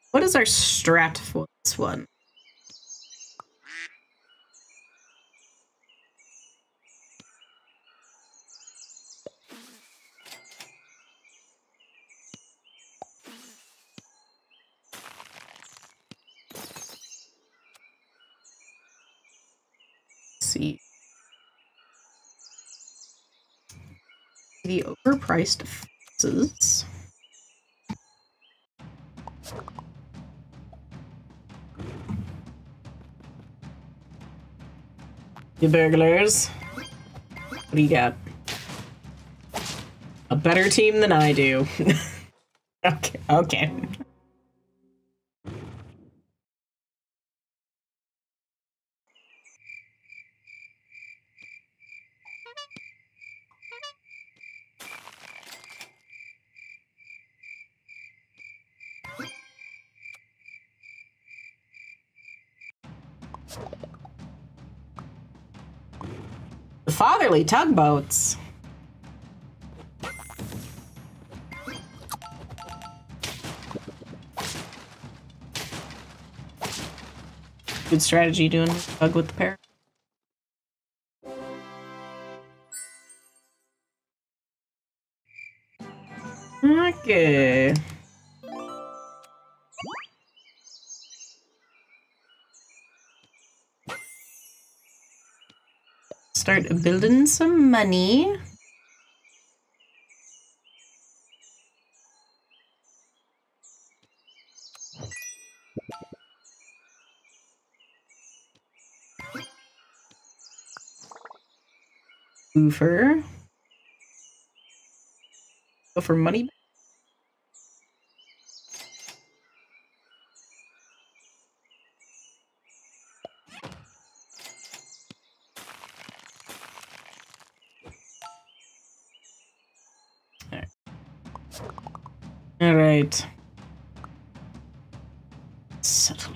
What is our strat for this one? See. The overpriced fences. You burglars. What do you got? A better team than I do. Okay. The fatherly tugboats. Good strategy doing bug with the pair. Okay. Start building some money. Goofer. Go for money. All right. Settle.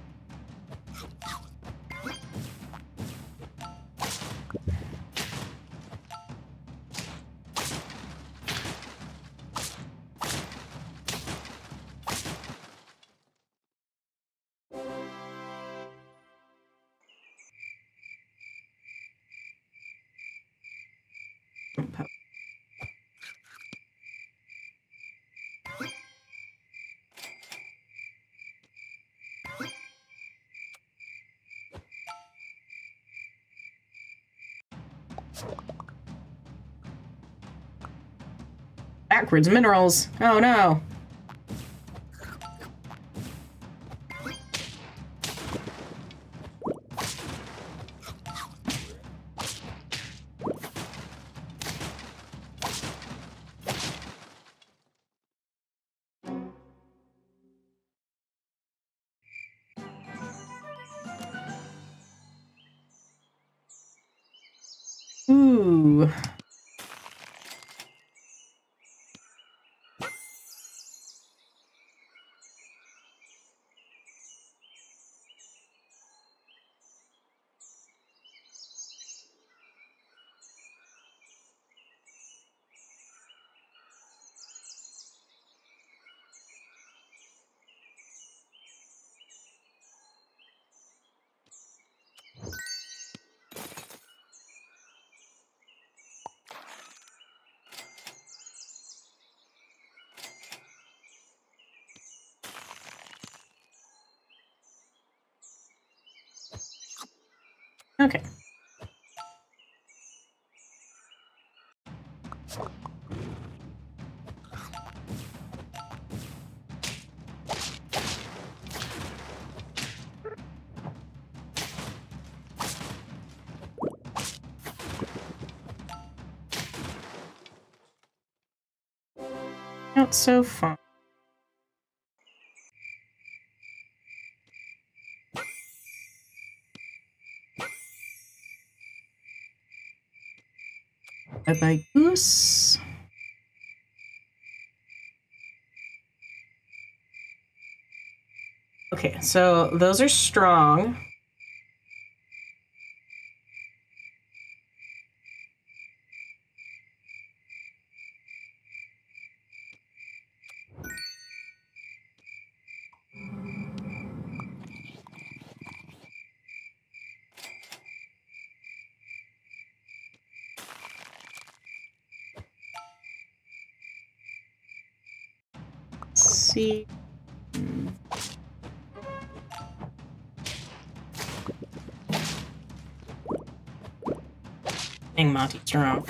Backwards minerals. Oh no. Ooh. Okay. Not so fun. Bye-bye, goose. Okay, so those are strong. see. Dang, Monty, turn around.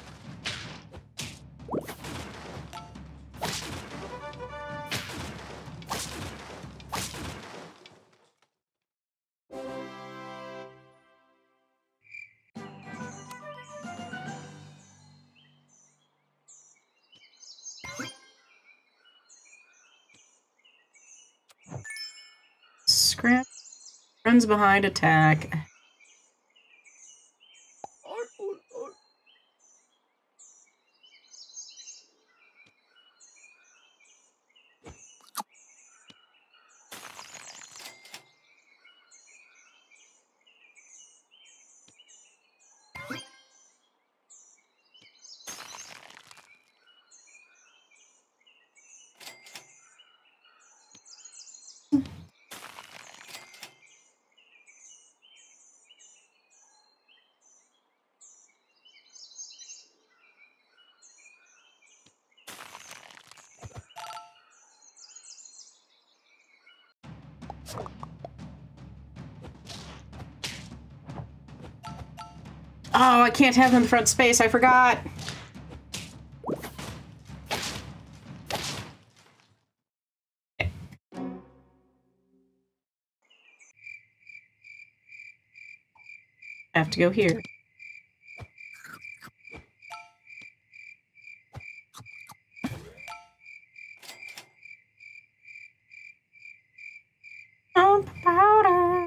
Scrap. Runs behind, attack. Oh, I can't have them in front space. I forgot. I have to go here. Powder.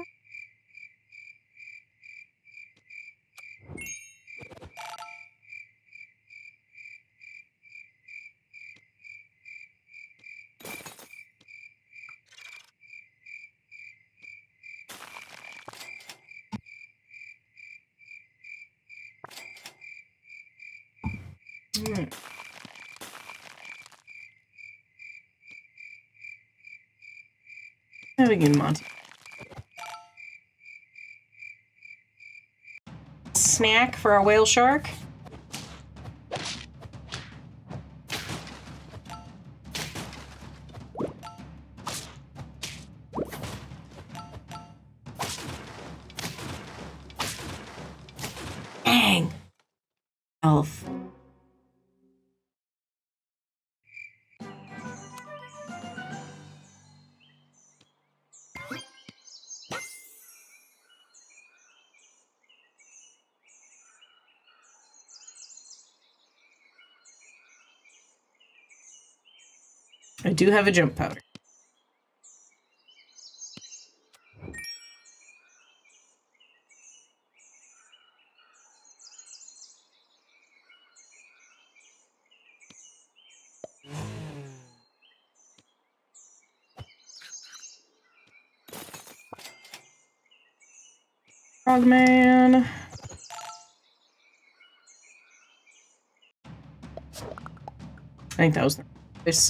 There we go, Monty. Snack for our whale shark. Dang. Health. I do have a jump powder. Frogman. I think that was this.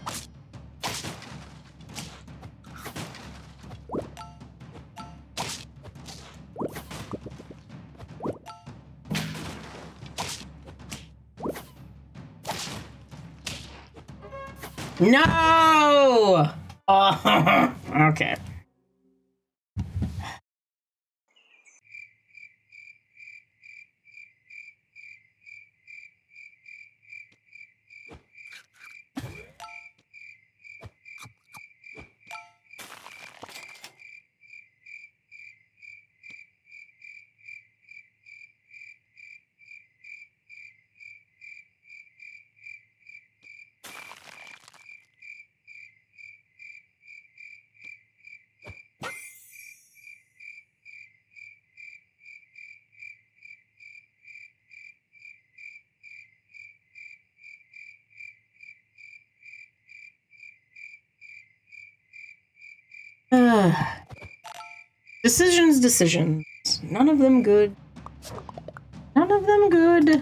No! Oh, okay. Decisions. None of them good. None of them good.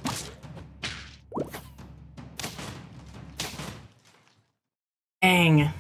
Dang.